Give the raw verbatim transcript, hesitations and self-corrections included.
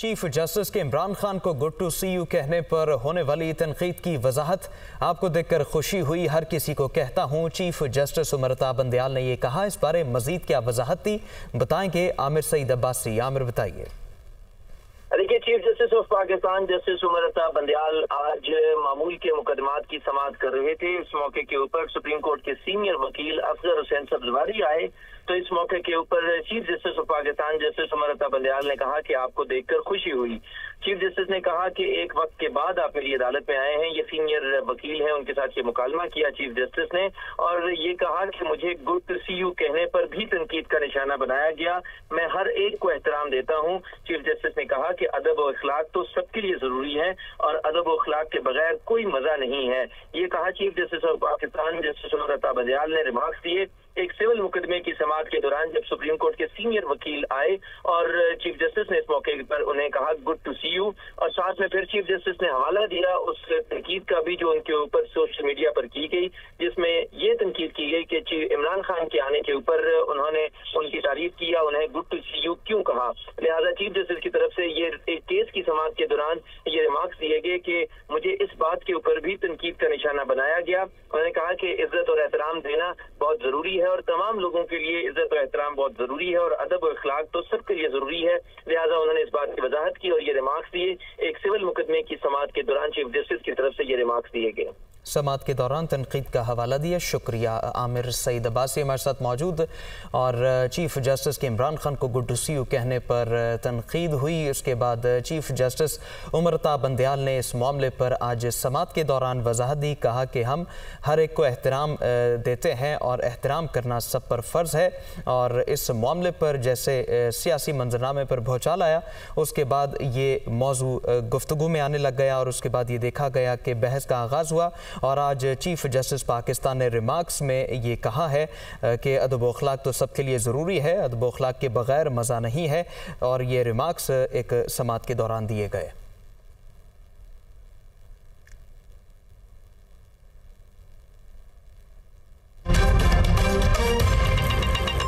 Chief justice के इमरान खान को good to C you कहने पर होने वाली तनकीद की वजाहत। आपको देखकर खुशी हुई, हर किसी को कहता हूँ। चीफ जस्टिस उमर अता बंदयाल ने यह कहा। इस बारे मजीद क्या वजाहत थी, बताएंगे आमिर सईद अब्बासी। आमिर बताइए। देखिए, chief justice of Pakistan justice Umar Ata Bandial आज मामूल के मुकदमात की समाअत कर रहे थे। इस मौके के ऊपर सुप्रीम कोर्ट के सीनियर वकील अफजल हुसैन सब्जवारी आए, तो इस मौके के ऊपर chief justice of Pakistan justice Umar Ata Bandial ने कहा कि आपको देखकर खुशी हुई। चीफ जस्टिस ने कहा कि एक वक्त के बाद आप मेरी अदालत में आए हैं। ये सीनियर वकील हैं, उनके साथ ये मुकालमा किया चीफ जस्टिस ने, और ये कहा कि मुझे गुड टू सी यू कहने पर भी तनकीद का निशाना बनाया गया। मैं हर एक को एहतराम देता हूँ। चीफ जस्टिस ने कहा कि अदब और अखलाक तो सबके लिए जरूरी है और अदब और अखलाक के बगैर कोई मजा नहीं है। ये कहा chief justice of Pakistan justice Umar Ata Bandial ने। रिमार्क्स दिए एक सिविल मुकदमे की समाअत के दौरान जब सुप्रीम कोर्ट के सीनियर वकील आए और चीफ जस्टिस ने इस मौके पर उन्हें कहा गुड टू सी यू, और साथ में फिर चीफ जस्टिस ने हवाला दिया उस तनकीद का भी जो उनके ऊपर सोशल मीडिया पर की गई, जिसमें ये तनकीद की गई कि इमरान खान के आने के ऊपर उन्होंने उनकी तारीफ किया, उन्हें गुड टू सी यू क्यों कहा। लिहाजा चीफ जस्टिस की तरफ से ये एक केस की समाअत के दौरान ये रिमार्क्स दिए गए कि मुझे इस बात के ऊपर भी तनकीद का निशाना बनाया गया। उन्होंने कहा कि इज्जत और एहतराम देना बहुत जरूरी है और तमाम लोगों के लिए इज्जत और एहतराम बहुत जरूरी है और अदब और अखलाक तो सबके लिए जरूरी है। लिहाजा उन्होंने इस बात की वजाहत की और ये रिमार्क्स दिए। एक सिविल मुकदमे की समाअत के दौरान चीफ जस्टिस की तरफ से ये रिमार्क्स दिए गए। समाअत के दौरान तनकीद का हवाला दिया। शुक्रिया। आमिर सईद अब्बासी हमारे साथ मौजूद। और चीफ जस्टिस के इमरान खान को गुड टू सी यू कहने पर तनकीद हुई, उसके बाद चीफ जस्टिस उमर अता बंदयाल ने इस मामले पर आज समाअत के दौरान वजाहत दी। कहा कि हम हर एक को एहतराम देते हैं और एहतराम करना सब पर फ़र्ज़ है, और इस मामले पर जैसे सियासी मंजरनामे पर भौचाल आया उसके बाद ये मौजू गुफ्तगू में आने लग गया और उसके बाद ये देखा गया कि बहस का आगाज़ हुआ। और आज चीफ जस्टिस पाकिस्तान ने रिमार्क्स में ये कहा है कि अदब व अखलाक तो सबके लिए ज़रूरी है, अदब व अखलाक के बगैर मज़ा नहीं है, और ये रिमार्क्स एक समाअत के दौरान दिए गए।